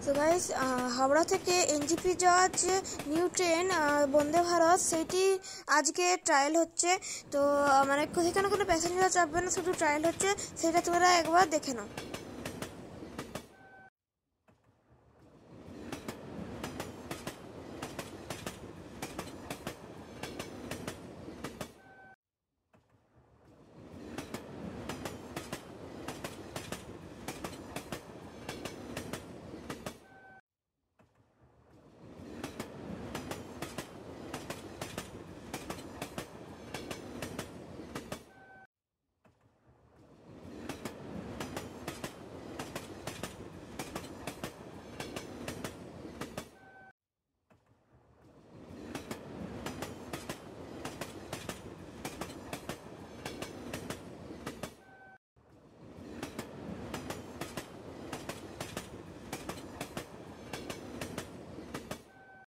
তো গাইস হাওড়া থেকে এনজিপি যাওয়ার যে নিউ ট্রেন বন্দে ভারত সেটি আজকে ট্রায়াল হচ্ছে। তো মানে সেখানে কোনো প্যাসেঞ্জার চাপবে না, শুধু ট্রায়াল হচ্ছে, সেটা তোমরা একবার দেখে নাও।